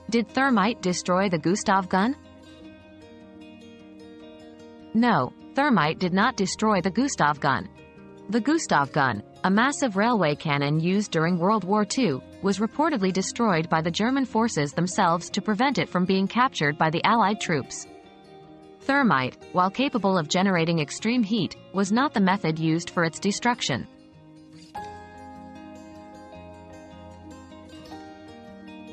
Did thermite destroy the Gustav gun? No, thermite did not destroy the Gustav gun. The Gustav gun, a massive railway cannon used during World War II, was reportedly destroyed by the German forces themselves to prevent it from being captured by the Allied troops. Thermite, while capable of generating extreme heat, was not the method used for its destruction.